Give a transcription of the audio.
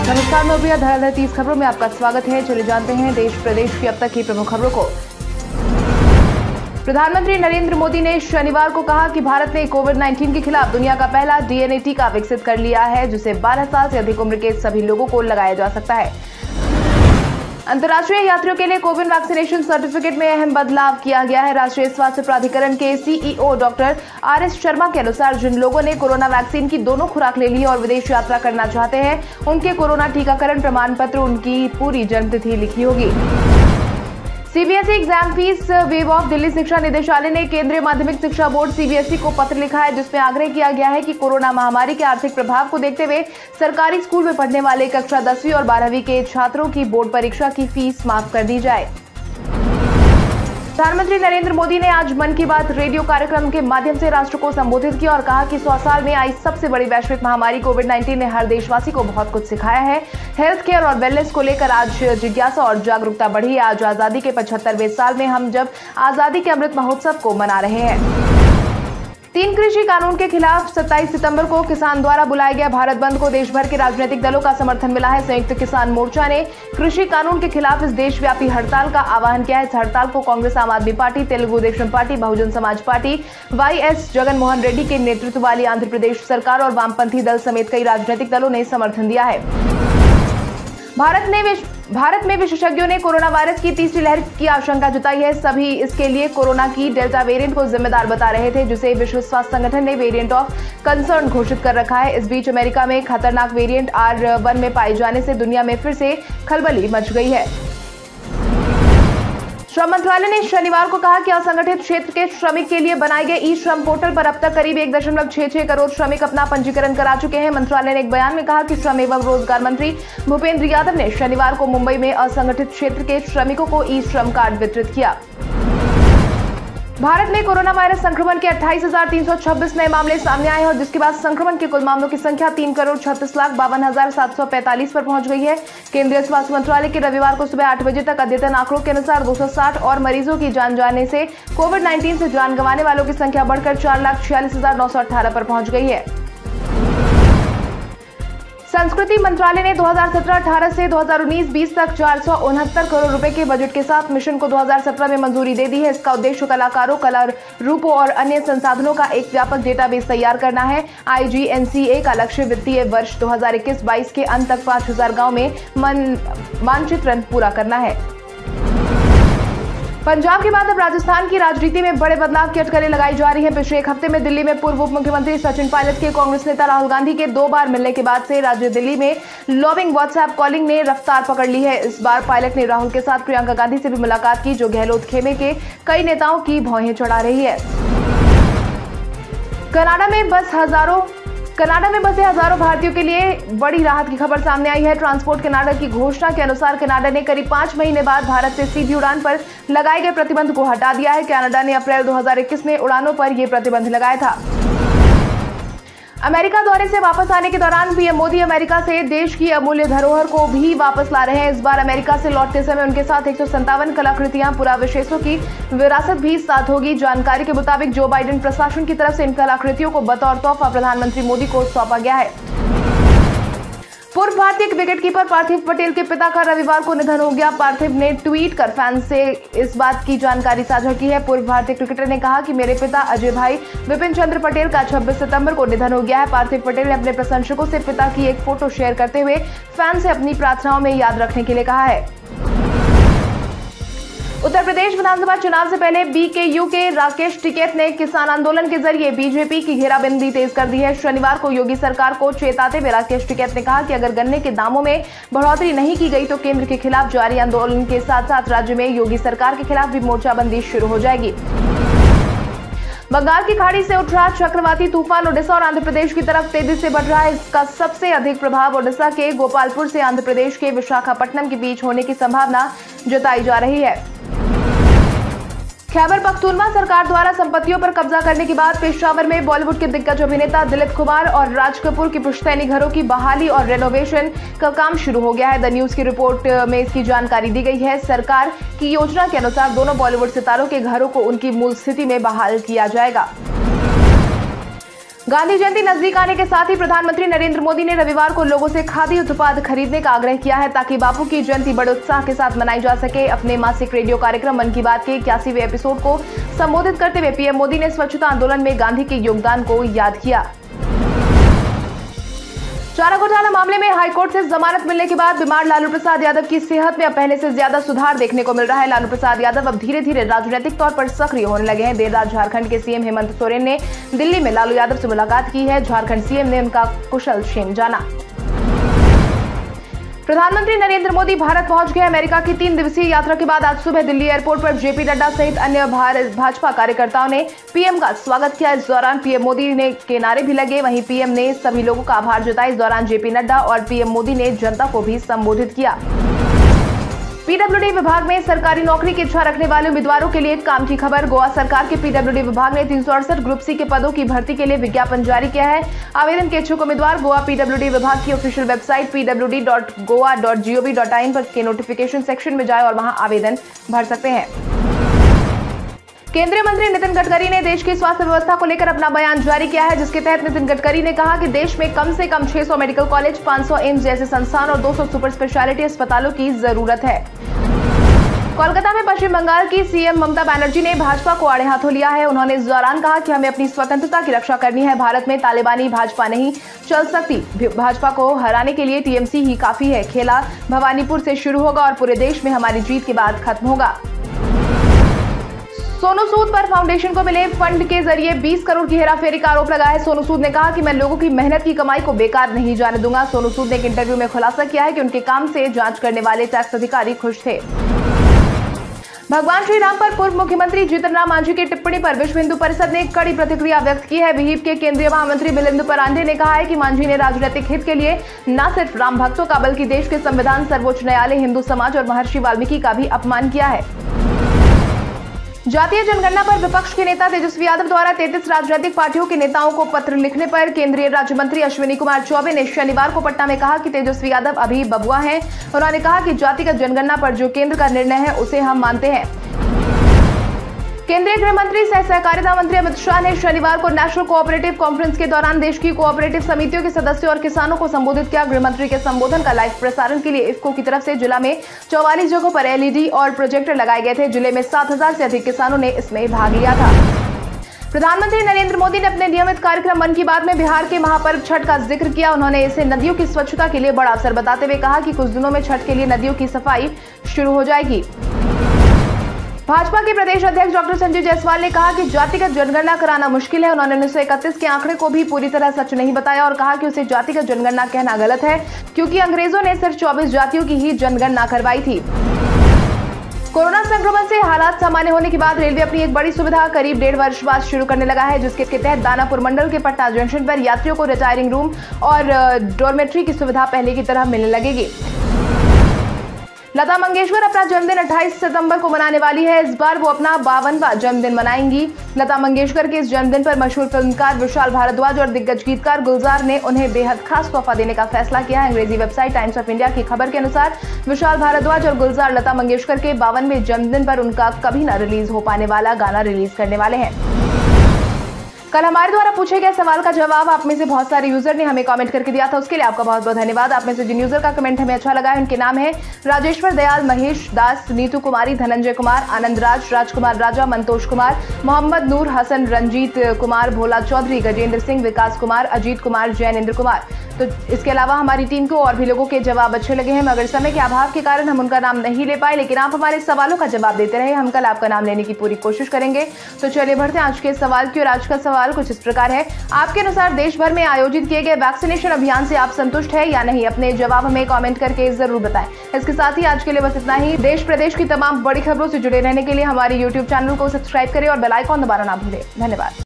नमस्कार, मैं प्रिया। धराधर 30 खबरों में आपका स्वागत है। चलिए जानते हैं देश प्रदेश की अब तक की प्रमुख खबरों को। प्रधानमंत्री नरेंद्र मोदी ने शनिवार को कहा कि भारत ने कोविड-19 के खिलाफ दुनिया का पहला डीएनए टीका विकसित कर लिया है, जिसे 12 साल से अधिक उम्र के सभी लोगों को लगाया जा सकता है। अंतर्राष्ट्रीय यात्रियों के लिए कोविड वैक्सीनेशन सर्टिफिकेट में अहम बदलाव किया गया है। राष्ट्रीय स्वास्थ्य प्राधिकरण के सीईओ डॉक्टर आरएस शर्मा के अनुसार जिन लोगों ने कोरोना वैक्सीन की दोनों खुराक ले ली और विदेश यात्रा करना चाहते हैं, उनके कोरोना टीकाकरण प्रमाण पत्र उनकी पूरी जन्मतिथि लिखी होगी। CBSE exam fee waive off. Delhi शिक्षा निदेशालय ने केंद्रीय माध्यमिक शिक्षा बोर्ड सीबीएसई को पत्र लिखा है, जिसमें आग्रह किया गया है कि कोरोना महामारी के आर्थिक प्रभाव को देखते हुए सरकारी स्कूल में पढ़ने वाले कक्षा 10वीं और 12वीं के छात्रों की बोर्ड परीक्षा की फीस माफ कर दी जाए। प्रधानमंत्री नरेंद्र मोदी ने आज मन की बात रेडियो कार्यक्रम के माध्यम से राष्ट्र को संबोधित किया और कहा कि 100 साल में आई सबसे बड़ी वैश्विक महामारी कोविड-19 ने हर देशवासी को बहुत कुछ सिखाया है। हेल्थ केयर और वेलनेस को लेकर आज जिज्ञासा और जागरूकता बढ़ी है। आज आजादी के 75वें साल में हम जब आजादी के अमृत महोत्सव को मना रहे हैं। 3 कृषि कानून के खिलाफ 27 सितंबर को किसान द्वारा बुलाए गए भारत बंद को देश भर के राजनीतिक दलों का समर्थन मिला है। संयुक्त किसान मोर्चा ने कृषि कानून के खिलाफ इस देशव्यापी हड़ताल का आह्वान किया है। इस हड़ताल को Congress, Aam Aadmi party, Telugu Desam party, Bahujan Samaj party, YS Jaganmohan Reddy के नेतृत्व वाली आंध्र प्रदेश सरकार और वामपंथी दल समेत कई राजनीतिक दलों ने समर्थन दिया है। भारत में विशेषज्ञों ने कोरोना वायरस की तीसरी लहर की आशंका जताई है। सभी इसके लिए कोरोना की डेल्टा वेरिएंट को जिम्मेदार बता रहे थे, जिसे विश्व स्वास्थ्य संगठन ने वेरिएंट ऑफ कंसर्न घोषित कर रखा है। इस बीच अमेरिका में खतरनाक वेरिएंट R1 में पाए जाने से दुनिया में फिर से खलबली मच गई है। श्रम मंत्रालय ने शनिवार को कहा कि असंगठित क्षेत्र के श्रमिक के लिए बनाए गए ई श्रम पोर्टल पर अब तक करीब 1.66 करोड़ श्रमिक अपना पंजीकरण करा चुके हैं। मंत्रालय ने एक बयान में कहा कि श्रम एवं रोजगार मंत्री भूपेंद्र यादव ने शनिवार को मुंबई में असंगठित क्षेत्र के श्रमिकों को ई श्रम कार्ड वितरित किया। भारत में कोरोना वायरस संक्रमण के 28,326 नए मामले सामने आए हैं, और जिसके बाद संक्रमण के कुल मामलों की संख्या 3,36,52,745 पर पहुंच गई है। केंद्रीय स्वास्थ्य मंत्रालय के रविवार को सुबह 8 बजे तक अद्यतन आंकड़ों के अनुसार 260 और मरीजों की जान जाने से कोविड-19 से जान गंवाने वालों की संख्या बढ़कर 4,46,918 पर पहुंच गई है। संस्कृति मंत्रालय ने 2017-18 से 2019-20 तक 469 करोड़ रुपए के बजट के साथ मिशन को 2017 में मंजूरी दे दी है। इसका उद्देश्य कलाकारों, कला रूपों और अन्य संसाधनों का एक व्यापक डेटाबेस तैयार करना है। IGNCA का लक्ष्य वित्तीय वर्ष 2021-22 के अंत तक 5,000 गांव में मानचित्रण पूरा करना है। पंजाब के बाद अब राजस्थान की राजनीति में बड़े बदलाव की अटकलें लगाई जा रही हैं। पिछले एक हफ्ते में दिल्ली में पूर्व उप मुख्यमंत्री सचिन पायलट के कांग्रेस नेता राहुल गांधी के 2 बार मिलने के बाद से राज्य दिल्ली में लॉबिंग, व्हाट्सएप कॉलिंग ने रफ्तार पकड़ ली है। इस बार पायलट ने राहुल के साथ प्रियंका गांधी से भी मुलाकात की, जो गहलोत खेमे के कई नेताओं की भौहें चढ़ा रही है। कनाडा में बसे हजारों भारतीयों के लिए बड़ी राहत की खबर सामने आई है। ट्रांसपोर्ट कनाडा की घोषणा के अनुसार कनाडा ने करीब 5 महीने बाद भारत से सीधी उड़ान पर लगाए गए प्रतिबंध को हटा दिया है। कनाडा ने अप्रैल 2021 में उड़ानों पर यह प्रतिबंध लगाया था। अमेरिका दौरे से वापस आने के दौरान पीएम मोदी अमेरिका से देश की अमूल्य धरोहर को भी वापस ला रहे हैं। इस बार अमेरिका से लौटते समय उनके साथ 157 कलाकृतियां, पुरावशेषों की विरासत भी साथ होगी। जानकारी के मुताबिक जो बाइडेन प्रशासन की तरफ से इन कलाकृतियों को बतौर तोहफा प्रधानमंत्री मोदी को सौंपा गया है। पूर्व भारतीय विकेटकीपर पार्थिव पटेल के पिता का रविवार को निधन हो गया। पार्थिव ने ट्वीट कर फैंस से इस बात की जानकारी साझा की है। पूर्व भारतीय क्रिकेटर ने कहा कि मेरे पिता अजय भाई विपिन चंद्र पटेल का 26 सितंबर को निधन हो गया है। पार्थिव पटेल ने अपने प्रशंसकों से पिता की एक फोटो शेयर करते हुए फैंस से अपनी प्रार्थनाओं में याद रखने के लिए कहा है। उत्तर प्रदेश विधानसभा चुनाव से पहले बीकेयू के राकेश टिकैत ने किसान आंदोलन के जरिए बीजेपी की घेराबंदी तेज कर दी है। शनिवार को योगी सरकार को चेताते हुए राकेश टिकैत ने कहा कि अगर गन्ने के दामों में बढ़ोतरी नहीं की गई तो केंद्र के खिलाफ जारी आंदोलन के साथ साथ राज्य में योगी सरकार के खिलाफ भी मोर्चाबंदी शुरू हो जाएगी। बंगाल की खाड़ी से उठ रहा चक्रवाती तूफान ओडिशा और आंध्र प्रदेश की तरफ तेजी से बढ़ रहा है। इसका सबसे अधिक प्रभाव ओडिशा के गोपालपुर से आंध्र प्रदेश के विशाखापट्टनम के बीच होने की संभावना जताई जा रही है। खैबर पख्तूनवा सरकार द्वारा संपत्तियों पर कब्जा करने के बाद पेशावर में बॉलीवुड के दिग्गज अभिनेता दिलीप कुमार और राज कपूर की पुश्तैनी घरों की बहाली और रेनोवेशन का काम शुरू हो गया है। द न्यूज की रिपोर्ट में इसकी जानकारी दी गई है। सरकार की योजना के अनुसार दोनों बॉलीवुड सितारों के घरों को उनकी मूल स्थिति में बहाल किया जाएगा। गांधी जयंती नजदीक आने के साथ ही प्रधानमंत्री नरेंद्र मोदी ने रविवार को लोगों से खादी उत्पाद खरीदने का आग्रह किया है ताकि बापू की जयंती बड़े उत्साह के साथ मनाई जा सके। अपने मासिक रेडियो कार्यक्रम मन की बात के 81वें एपिसोड को संबोधित करते हुए पीएम मोदी ने स्वच्छता आंदोलन में गांधी के योगदान को याद किया। चारा घोटाला मामले में हाईकोर्ट से जमानत मिलने के बाद बीमार लालू प्रसाद यादव की सेहत में अब पहले से ज्यादा सुधार देखने को मिल रहा है। लालू प्रसाद यादव अब धीरे धीरे राजनीतिक तौर पर सक्रिय होने लगे हैं। देर रात झारखंड के सीएम हेमंत सोरेन ने दिल्ली में लालू यादव से मुलाकात की है। झारखंड सीएम ने उनका कुशल क्षेम जाना। प्रधानमंत्री नरेंद्र मोदी भारत पहुंच गए। अमेरिका की 3 दिवसीय यात्रा के बाद आज सुबह दिल्ली एयरपोर्ट पर जेपी नड्डा सहित अन्य भाजपा कार्यकर्ताओं ने पीएम का स्वागत किया। इस दौरान पीएम मोदी के नारे भी लगे। वहीं पीएम ने सभी लोगों का आभार जताया। इस दौरान जेपी नड्डा और पीएम मोदी ने जनता को भी संबोधित किया। पीडब्ल्यूडी विभाग में सरकारी नौकरी की इच्छा रखने वाले उम्मीदवारों के लिए काम की खबर। गोवा सरकार के पीडब्ल्यूडी विभाग ने 368 ग्रुप सी के पदों की भर्ती के लिए विज्ञापन जारी किया है। आवेदन के इच्छुक उम्मीदवार गोवा पीडब्ल्यूडी विभाग की ऑफिशियल वेबसाइट pwd.goa.gov.in पर के नोटिफिकेशन सेक्शन में जाए और वहां आवेदन भर सकते हैं। केंद्रीय मंत्री नितिन गडकरी ने देश की स्वास्थ्य व्यवस्था को लेकर अपना बयान जारी किया है, जिसके तहत नितिन गडकरी ने कहा कि देश में कम से कम 600 मेडिकल कॉलेज, 500 एम्स जैसे संस्थान और 200 सुपर स्पेशलिटी अस्पतालों की जरूरत है। कोलकाता में पश्चिम बंगाल की सीएम ममता बनर्जी ने भाजपा को आड़े हाथों लिया है। उन्होंने इस दौरान कहा कि हमें अपनी स्वतंत्रता की रक्षा करनी है। भारत में तालिबानी भाजपा नहीं चल सकती। भाजपा को हराने के लिए टीएमसी ही काफी है। खेला भवानीपुर से शुरू होगा और पूरे देश में हमारी जीत के बाद खत्म होगा। सोनू सूद पर फाउंडेशन को मिले फंड के जरिए 20 करोड़ की हेराफेरी का आरोप लगा है। सोनू सूद ने कहा कि मैं लोगों की मेहनत की कमाई को बेकार नहीं जाने दूंगा। सोनू सूद ने एक इंटरव्यू में खुलासा किया है कि उनके काम से जांच करने वाले टैक्स अधिकारी खुश थे। भगवान श्री राम पर पूर्व मुख्यमंत्री जीतन राम मांझी की टिप्पणी पर विश्व हिंदू परिषद ने कड़ी प्रतिक्रिया व्यक्त की है। विहिप के केंद्रीय महामंत्री मिलिंद परांडे ने कहा है कि मांझी ने राजनीतिक हित के लिए न सिर्फ राम भक्तों का बल्कि देश के संविधान, सर्वोच्च न्यायालय, हिंदू समाज और महर्षि वाल्मीकि का भी अपमान किया है। जातीय जनगणना पर विपक्ष के नेता तेजस्वी यादव द्वारा 33 राजनीतिक पार्टियों के नेताओं को पत्र लिखने पर केंद्रीय राज्य मंत्री अश्विनी कुमार चौबे ने शनिवार को पटना में कहा कि तेजस्वी यादव अभी बबुआ हैं। उन्होंने कहा कि जातिगत जनगणना पर जो केंद्र का निर्णय है उसे हम मानते हैं। केंद्रीय गृह मंत्री सह सहकारिता मंत्री अमित शाह ने शनिवार को नेशनल कोऑपरेटिव कॉन्फ्रेंस के दौरान देश की कोऑपरेटिव समितियों के सदस्यों और किसानों को संबोधित किया। गृह मंत्री के संबोधन का लाइव प्रसारण के लिए इफ्को की तरफ से जिला में 44 जगहों पर एलईडी और प्रोजेक्टर लगाए गए थे। जिले में 7000 से अधिक किसानों ने इसमें भाग लिया था। प्रधानमंत्री नरेंद्र मोदी ने अपने नियमित कार्यक्रम मन की बात में बिहार के महापर्व छठ का जिक्र किया। उन्होंने इसे नदियों की स्वच्छता के लिए बड़ा अवसर बताते हुए कहा कि कुछ दिनों में छठ के लिए नदियों की सफाई शुरू हो जाएगी। भाजपा के प्रदेश अध्यक्ष डॉक्टर संजय जायसवाल ने कहा कि जातिगत जनगणना कराना मुश्किल है। उन्होंने 1931 के आंकड़े को भी पूरी तरह सच नहीं बताया और कहा कि उसे जातिगत जनगणना कहना गलत है, क्योंकि अंग्रेजों ने सिर्फ 24 जातियों की ही जनगणना करवाई थी। कोरोना संक्रमण से हालात सामान्य होने के बाद रेलवे अपनी एक बड़ी सुविधा करीब 1.5 वर्ष बाद शुरू करने लगा है, जिसके तहत दानापुर मंडल के पटना जंक्शन पर यात्रियों को रिटायरिंग रूम और डॉर्मेट्री की सुविधा पहले की तरह मिलने लगेगी। लता मंगेशकर अपना जन्मदिन 28 सितंबर को मनाने वाली है। इस बार वो अपना 52वां जन्मदिन मनाएंगी। लता मंगेशकर के इस जन्मदिन पर मशहूर फिल्मकार विशाल भारद्वाज और दिग्गज गीतकार गुलजार ने उन्हें बेहद खास तोहफा देने का फैसला किया है। अंग्रेजी वेबसाइट टाइम्स ऑफ इंडिया की खबर के अनुसार विशाल भारद्वाज और गुलजार लता मंगेशकर के 52वें जन्मदिन पर उनका कभी न रिलीज हो पाने वाला गाना रिलीज करने वाले हैं। कल हमारे द्वारा पूछे गए सवाल का जवाब आप में से बहुत सारे यूजर ने हमें कमेंट करके दिया था, उसके लिए आपका बहुत बहुत धन्यवाद। आप में से जिन यूजर का कमेंट हमें अच्छा लगा है उनके नाम है राजेश्वर दयाल, महेश दास, नीतू कुमारी, धनंजय कुमार, आनंद राज, राजकुमार राजा, मंतोष कुमार, मोहम्मद नूर हसन, रंजीत कुमार, भोला चौधरी, गजेंद्र सिंह, विकास कुमार, अजीत कुमार, जैनेन्द्र कुमार। तो इसके अलावा हमारी टीम को और भी लोगों के जवाब अच्छे लगे हैं, मगर समय के अभाव के कारण हम उनका नाम नहीं ले पाए, लेकिन आप हमारे सवालों का जवाब देते रहे। हम कल आपका नाम लेने की पूरी कोशिश करेंगे। तो चलिए बढ़ते हैं आज के सवाल की ओर। आज का सवाल कुछ इस प्रकार है, आपके अनुसार देश भर में आयोजित किए गए वैक्सीनेशन अभियान से आप संतुष्ट है या नहीं? अपने जवाब हमें कमेंट करके जरूर बताएं। इसके साथ ही आज के लिए बस इतना ही। देश प्रदेश की तमाम बड़ी खबरों से जुड़े रहने के लिए हमारे YouTube चैनल को सब्सक्राइब करें और बेल आइकॉन दबाना ना भूलें। धन्यवाद।